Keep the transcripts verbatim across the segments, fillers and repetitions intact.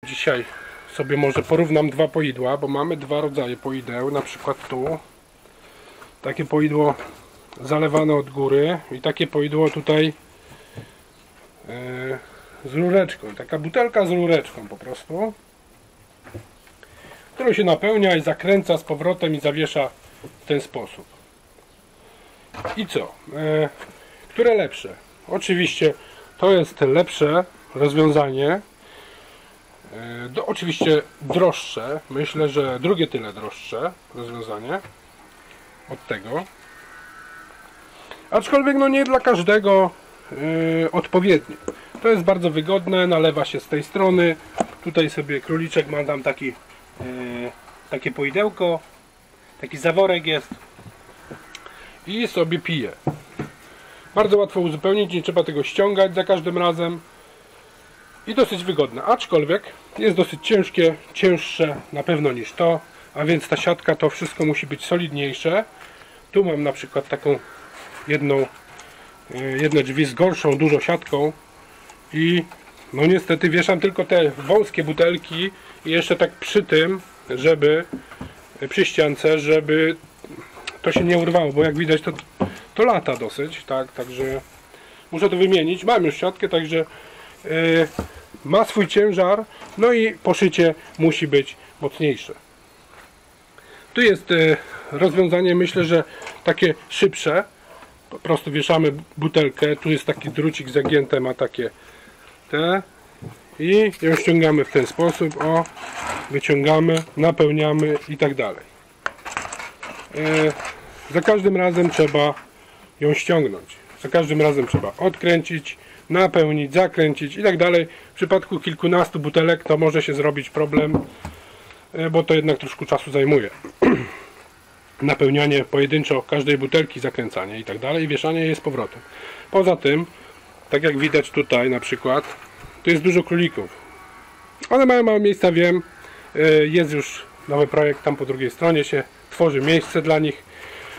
dzisiaj sobie może porównam dwa poidła, bo mamy dwa rodzaje poideł. Na przykład tu takie poidło zalewane od góry i takie poidło tutaj yy, z rureczką. Taka butelka z rureczką po prostu, którą się napełnia i zakręca z powrotem i zawiesza w ten sposób. I co? Yy, które lepsze? Oczywiście to jest lepsze rozwiązanie. Do, oczywiście droższe, myślę, że drugie tyle droższe rozwiązanie od tego, aczkolwiek no nie dla każdego yy, odpowiednie. To jest bardzo wygodne, nalewa się z tej strony, tutaj sobie króliczek ma tam taki, yy, takie poidełko, taki zaworek jest i sobie pije. Bardzo łatwo uzupełnić, nie trzeba tego ściągać za każdym razem. I dosyć wygodne, aczkolwiek jest dosyć ciężkie, cięższe na pewno niż to, a więc ta siatka to wszystko musi być solidniejsze. Tu mam na przykład taką jedną, jedne drzwi z gorszą, dużą siatką i no niestety wieszam tylko te wąskie butelki i jeszcze tak przy tym, żeby przy ściance, żeby to się nie urwało, bo jak widać to, to lata dosyć, tak, także muszę to wymienić. Mam już siatkę, także Yy, ma swój ciężar, no i poszycie musi być mocniejsze. Tu jest yy, rozwiązanie, myślę, że takie szybsze. Po prostu wieszamy butelkę, tu jest taki drucik zagięte, ma takie te i ją ściągamy w ten sposób, o, wyciągamy, napełniamy i tak dalej. Yy, za każdym razem trzeba ją ściągnąć, za każdym razem trzeba odkręcić, napełnić, zakręcić i tak dalej. W przypadku kilkunastu butelek to może się zrobić problem, bo to jednak troszkę czasu zajmuje. Napełnianie pojedynczo każdej butelki, zakręcanie i tak dalej, i wieszanie jej z powrotem. Poza tym, tak jak widać tutaj na przykład, tu jest dużo królików. One mają mało miejsca, wiem. Jest już nowy projekt, tam po drugiej stronie się tworzy miejsce dla nich.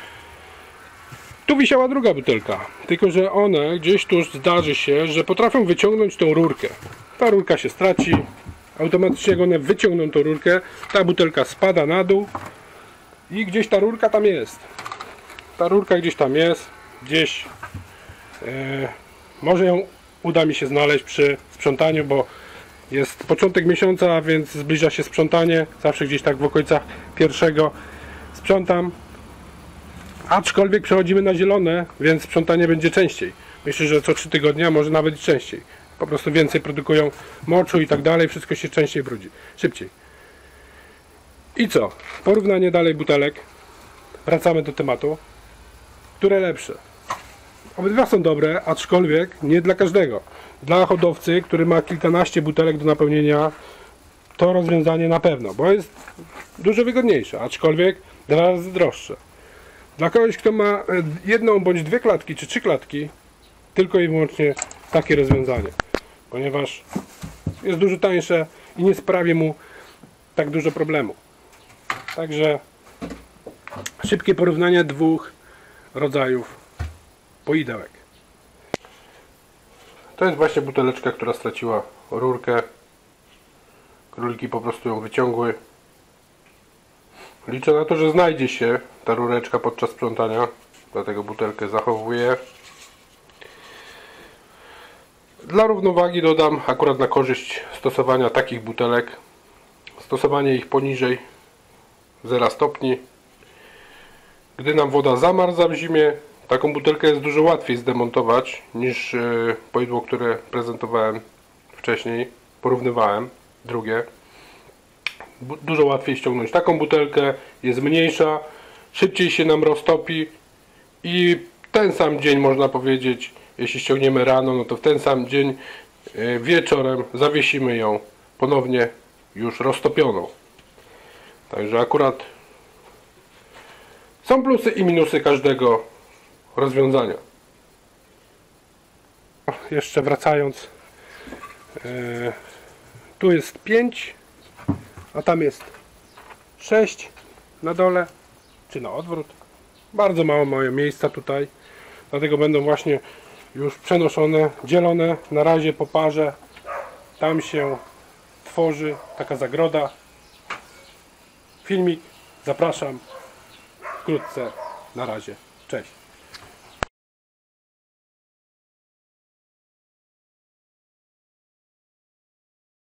Tu wisiała druga butelka, tylko że one gdzieś tu zdarzy się, że potrafią wyciągnąć tą rurkę. Ta rurka się straci, automatycznie jak one wyciągną tą rurkę, ta butelka spada na dół i gdzieś ta rurka tam jest. Ta rurka gdzieś tam jest, gdzieś e, może ją uda mi się znaleźć przy sprzątaniu, bo jest początek miesiąca, a więc zbliża się sprzątanie, zawsze gdzieś tak w okolicach pierwszego sprzątam. Aczkolwiek przechodzimy na zielone, więc sprzątanie będzie częściej. Myślę, że co trzy tygodnie, a może nawet częściej. Po prostu więcej produkują moczu i tak dalej, wszystko się częściej brudzi, szybciej. I co? Porównanie dalej butelek. Wracamy do tematu. Które lepsze? Obydwa są dobre, aczkolwiek nie dla każdego. Dla hodowcy, który ma kilkanaście butelek do napełnienia, to rozwiązanie na pewno, bo jest dużo wygodniejsze, aczkolwiek dwa razy droższe. Dla kogoś, kto ma jedną bądź dwie klatki, czy trzy klatki, tylko i wyłącznie takie rozwiązanie, ponieważ jest dużo tańsze i nie sprawi mu tak dużo problemu. Także szybkie porównanie dwóch rodzajów poidełek. To jest właśnie buteleczka, która straciła rurkę. Króliki po prostu ją wyciągły. Liczę na to, że znajdzie się ta rureczka podczas sprzątania, dlatego butelkę zachowuję. Dla równowagi dodam akurat na korzyść stosowania takich butelek stosowanie ich poniżej zera stopni. Gdy nam woda zamarza w zimie, taką butelkę jest dużo łatwiej zdemontować niż poidło, które prezentowałem wcześniej, porównywałem, drugie. Dużo łatwiej ściągnąć taką butelkę, jest mniejsza, szybciej się nam roztopi i ten sam dzień, można powiedzieć, jeśli ściągniemy rano, no to w ten sam dzień wieczorem zawiesimy ją ponownie już roztopioną. Także akurat są plusy i minusy każdego rozwiązania. Jeszcze wracając, tu jest pięć, a tam jest sześć na dole, czy na odwrót. Bardzo mało mają miejsca tutaj, dlatego będą właśnie już przenoszone, dzielone na razie po parze. Tam się tworzy, taka zagroda. Filmik, zapraszam wkrótce. Na razie, cześć.